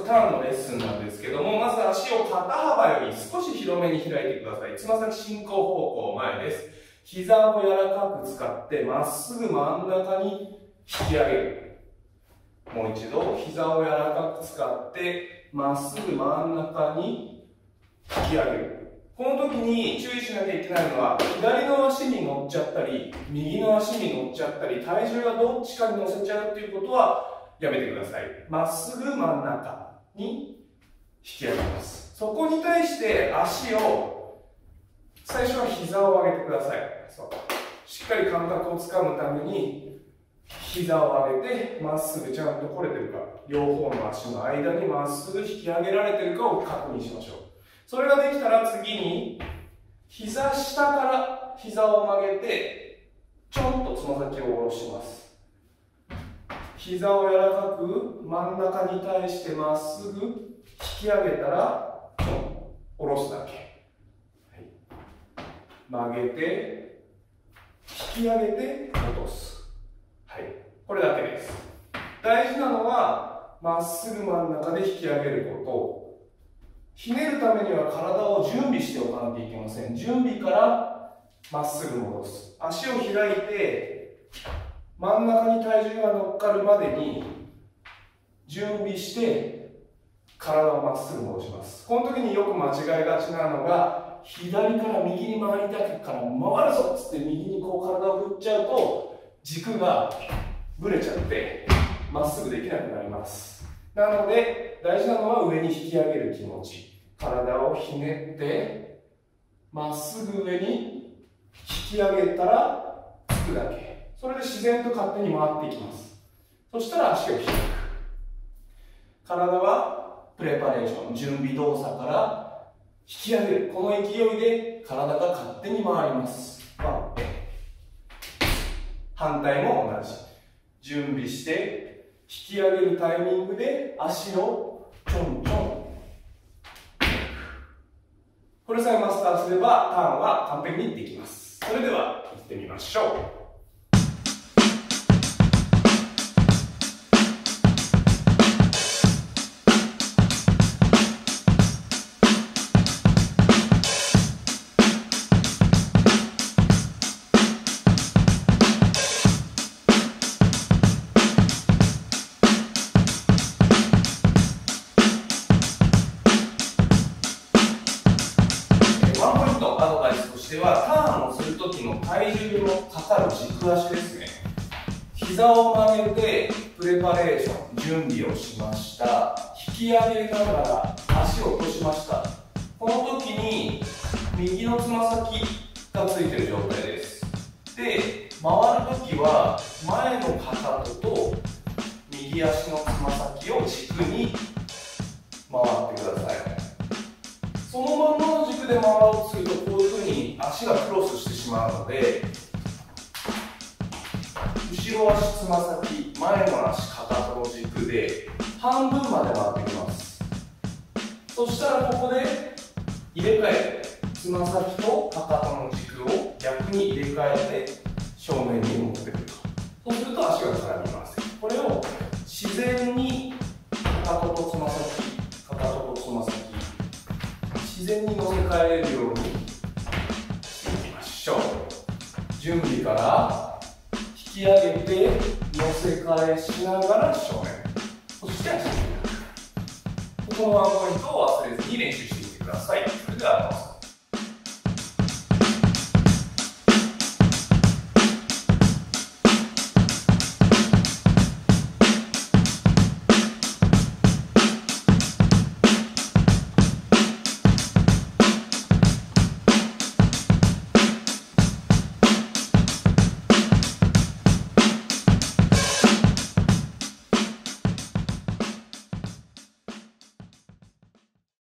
ターンのレッスンなんですけども、まず足を肩幅より少し広めに開いてください。つま先進行方向前です。膝を柔らかく使って、まっすぐ真ん中に引き上げる。もう一度、膝を柔らかく使って、まっすぐ真ん中に引き上げる。この時に注意しなきゃいけないのは、左の足に乗っちゃったり、右の足に乗っちゃったり、体重がどっちかに乗せちゃうっていうことはやめてください。まっすぐ真ん中に引き上げます。そこに対して足を、最初は膝を上げてください。そう。しっかり感覚をつかむために、膝を上げて、まっすぐちゃんと来れてるか、両方の足の間にまっすぐ引き上げられてるかを確認しましょう。それができたら次に、膝下から膝を曲げて、ちょんとつま先を下ろします。膝を柔らかく真ん中に対してまっすぐ引き上げたら、ちょん、下ろすだけ。はい、曲げて、引き上げて、落とす。はい、これだけです。大事なのは、まっすぐ真ん中で引き上げること。ひねるためには体を準備しておかなきゃいけません。準備からまっすぐ戻す。足を開いて、真ん中に体重が乗っかるまでに準備して、体をまっすぐ戻します。この時によく間違いがちなのが、左から右に回りたいから回るぞっつって右にこう体を振っちゃうと、軸がぶれちゃって、まっすぐできなくなります。なので、大事なのは上に引き上げる気持ち。体をひねって、まっすぐ上に引き上げたら、つくだけ。それで自然と勝手に回っていきます。そしたら足を開く。体はプレパレーション、準備動作から引き上げる。この勢いで体が勝手に回ります。反対も同じ。準備して、引き上げるタイミングで足をちょんちょん。これさえマスターすればターンは完璧にできます。それでは行ってみましょう。ではターンをするときの体重のかかる軸足ですね。膝を曲げてプレパレーション、準備をしました。引き上げながら足を落としました。この時に右のつま先がついている状態です。で、回るときは前のかかとと右足のつま先を軸に回ってください。そのまんまの軸で回ろうとするとこういうふうに足がクロスしてしまうので、後ろ足つま先、前の足かかとの軸で半分まで回ってきます。そしたらここで入れ替えて、つま先とかかとの軸を逆に入れ替えて正面に持ってくると。そうすると足が絡みます。これを自然にかかととつま先、かかととつま先、自然に乗せ替えれるようにしていきましょう。準備から引き上げて乗せ替えしながら正面、そして足を開く。ここのワンポイントを忘れずに練習してみてください。それでは